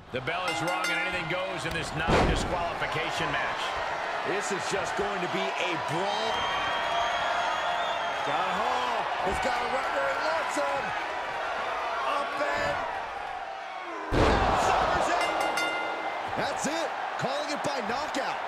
The bell is rung and anything goes in this non-disqualification match. This is just going to be a brawl. Scott Hall has got a run where he wants him. Up and Summers it. That's it. Calling it by knockout.